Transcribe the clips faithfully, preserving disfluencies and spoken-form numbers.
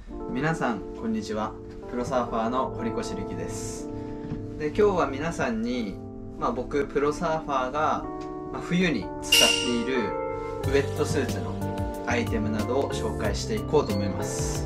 皆さんこんにちは。プロサーファーの堀越力です。で今日は皆さんに、まあ、僕プロサーファーが、まあ、冬に使っているウェットスーツのアイテムなどを紹介していこうと思います。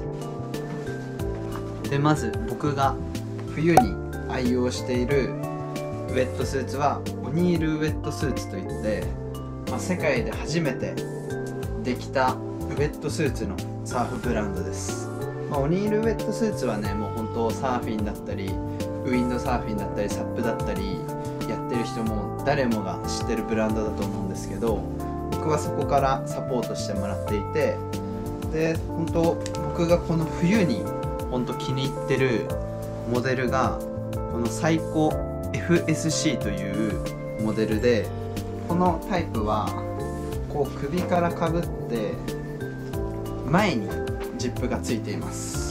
でまず僕が冬に愛用しているウェットスーツはオニールウェットスーツといって、まあ、世界で初めてできたウェットスーツのサーフブランドです。まあ、オニールウェットスーツはね、もう本当サーフィンだったりウィンドサーフィンだったりサップだったりやってる人も誰もが知ってるブランドだと思うんですけど、僕はそこからサポートしてもらっていて、で本当僕がこの冬に本当気に入ってるモデルがこのサイコ エフエスシー というモデルで、このタイプはこう首からかぶって前にジップがついています。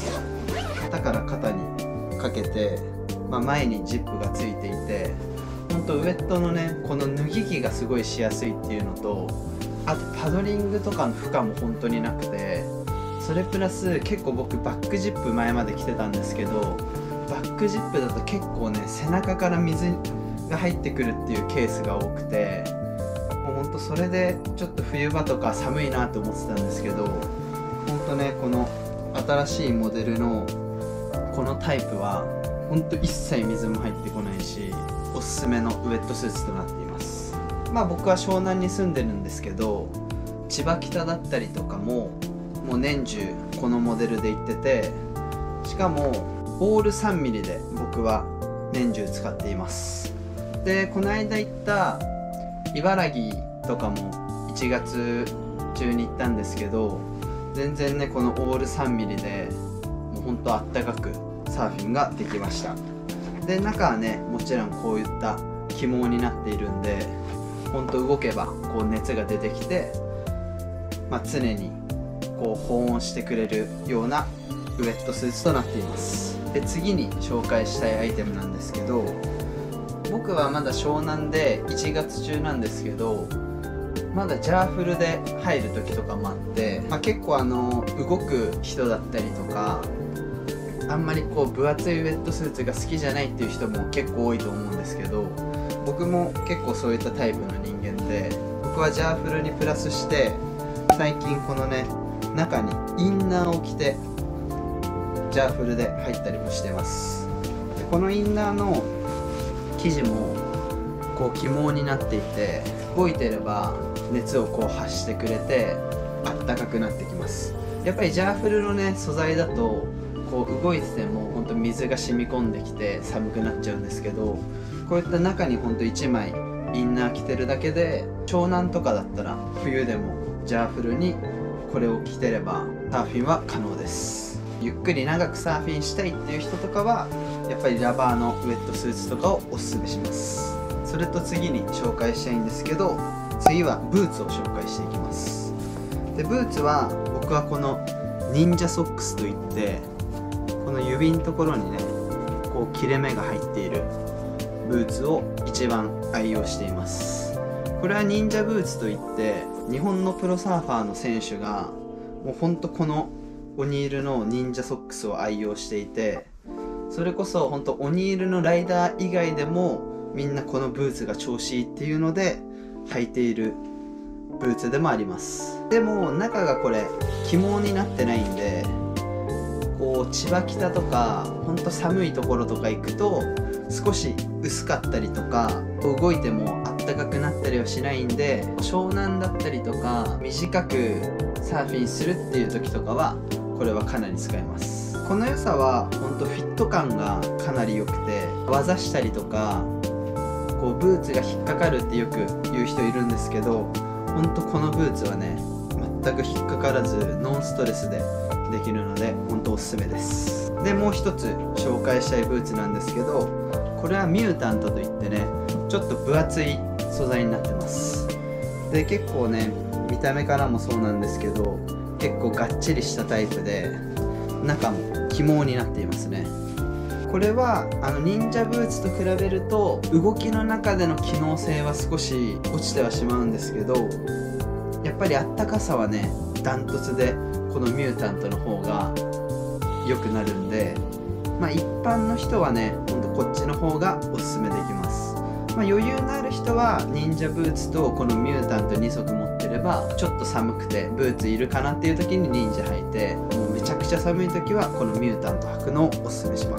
肩から肩にかけて、まあ、前にジップがついていて、本当ウェットのねこの脱ぎ着がすごいしやすいっていうのと、あとパドリングとかの負荷も本当になくて、それプラス結構僕バックジップ前まで着てたんですけど、バックジップだと結構ね背中から水が入ってくるっていうケースが多くて、もうほんとそれでちょっと冬場とか寒いなと思ってたんですけど、ほんとねこの新しいモデルのこのタイプはほんと一切水も入ってこないし、おすすめのウェットスーツとなっています。まあ僕は湘南に住んでるんですけど、千葉北だったりとかももう年中このモデルで行ってて、しかもオール さんミリ で僕は年中使っています。でこの間行った茨城とかもいちがつ中に行ったんですけど、全然ねこのオール さんミリ でもうほんとあったかくサーフィンができました。で中はねもちろんこういった起毛になっているんで、ほんと動けばこう熱が出てきて、まあ、常にこう保温してくれるようなウェットスーツとなっています。で次に紹介したいアイテムなんですけど、僕はまだ湘南でいちがつ中なんですけど、まだジャーフルで入る時とかもあって、まあ、結構あの動く人だったりとか、あんまりこう分厚いウェットスーツが好きじゃないっていう人も結構多いと思うんですけど、僕も結構そういったタイプの人間で、僕はジャーフルにプラスして最近このね中にインナーを着てジャーフルで入ったりもしてます。でこのインナーの生地もこう起毛になっていて、動いてれば熱をこう発してくれてあったかくなってきます。やっぱりジャーフルのね素材だとこう動いててもほんと水が染み込んできて寒くなっちゃうんですけど、こういった中にほんといちまいインナー着てるだけで、湘南とかだったら冬でもジャーフルにこれを着てればサーフィンは可能です。ゆっくり長くサーフィンしたいっていう人とかはやっぱりラバーのウェットスーツとかをおすすめします。それと次に紹介したいんですけど、次はブーツを紹介していきます。でブーツは僕はこの忍者ソックスといって、この指のところにねこう切れ目が入っているブーツを一番愛用しています。これは忍者ブーツといって、日本のプロサーファーの選手がもうほんとこのオニールの忍者ソックスを愛用していて、それこそほんとオニールのライダー以外でもみんなこのブーツが調子いいっていうので履いているブーツでもあります。でも中がこれ起毛になってないんで、こう千葉北とかほんと寒いところとか行くと少し薄かったりとか、動いてもあったかくなったりはしないんで、湘南だったりとか短くサーフィンするっていう時とかはこれはかなり使えます。この良さはほんとフィット感がかなり良くて、技したりとかこうブーツが引っかかるってよく言う人いるんですけど、ほんとこのブーツはね全く引っかからずノンストレスでできるのでほんとおすすめです。でもう一つ紹介したいブーツなんですけど、これはミュータントといってねちょっと分厚い素材になってます。で結構ね見た目からもそうなんですけど、結構がっちりしたタイプで中も起毛になっていますね。これはあの忍者ブーツと比べると動きの中での機能性は少し落ちてはしまうんですけど、やっぱりあったかさはねダントツでこのミュータントの方が良くなるんで、まあ一般の人はねほんとこっちの方がおすすめできます。まあ、余裕のある人は忍者ブーツとこのミュータントに足持ってれば、ちょっと寒くてブーツいるかなっていう時に忍者履いて、もうめちゃくちゃ寒い時はこのミュータント履くのをおすすめします。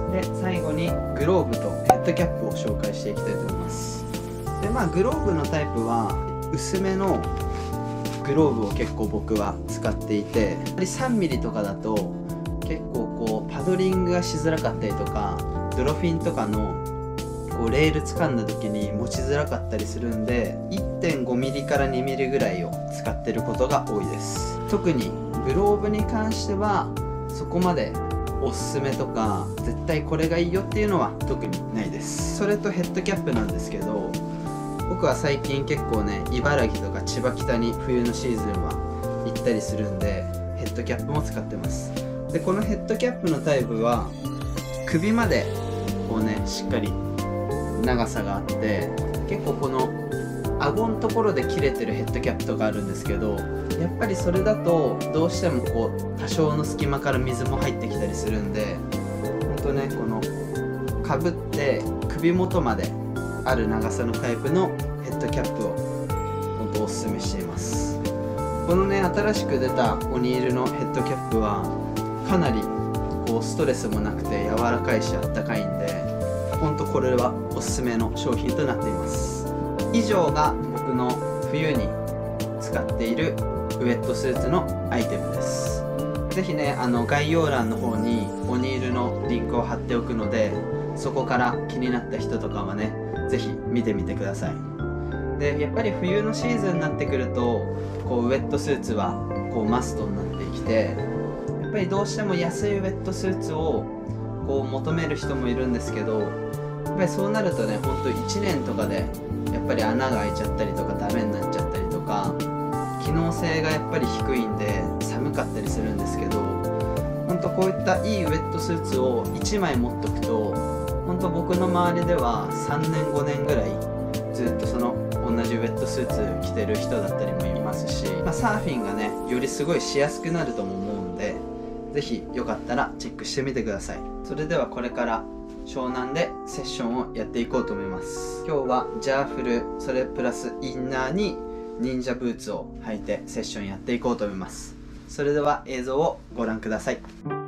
で最後にグローブとヘッドキャップを紹介していきたいと思います。でまあグローブのタイプは薄めのグローブを結構僕は使っていて、さんミリとかだと結構こうパドリングがしづらかったりとか、ドルフィンとかのこうレール掴んだ時に持ちづらかったりするんで いってんごミリ からにミリぐらいを使ってることが多いです。特にグローブに関してはそこまでおすすめとか絶対これがいいよっていうのは特にないです。それとヘッドキャップなんですけど、僕は最近結構ね茨城とか千葉北に冬のシーズンは行ったりするんでヘッドキャップも使ってます。でこのヘッドキャップのタイプは首までこうねしっかり長さがあって、結構この顎のところで切れてるヘッドキャップとかあるんですけど、やっぱりそれだとどうしてもこう多少の隙間から水も入ってきたりするんで、ほんとねこのかぶって首元まである長さのタイプのヘッドキャップをほんとおすすめしています。このね新しく出たオニールのヘッドキャップはかなりこうストレスもなくて柔らかいしあったかいんで、ほんとこれはおすすめの商品となっています。以上が僕の冬に使っているウェットスーツのアイテムです。ぜひねあの概要欄の方にオニールのリンクを貼っておくので、そこから気になった人とかはねぜひ見てみてください。でやっぱり冬のシーズンになってくるとこうウェットスーツはこうマストになってきて、やっぱりどうしても安いウェットスーツをこう求める人もいるんですけど、やっぱりそうなるとねほんといちねんとかでやっぱり穴が開いちゃったりとかダメになっちゃったりとか、機能性がやっぱり低いんで寒かったりするんですけど、ほんとこういったいいウェットスーツをいちまい持っとくと、ほんと僕の周りではさんねんごねんぐらいずっとその同じウェットスーツ着てる人だったりもいますし、まあ、サーフィンがねよりすごいしやすくなるとも思うんで、ぜひよかったらチェックしてみてください。それではこれから湘南でセッションをやっていこうと思います。今日はジャーフル、それプラスインナーに忍者ブーツを履いてセッションやっていこうと思います。それでは映像をご覧ください。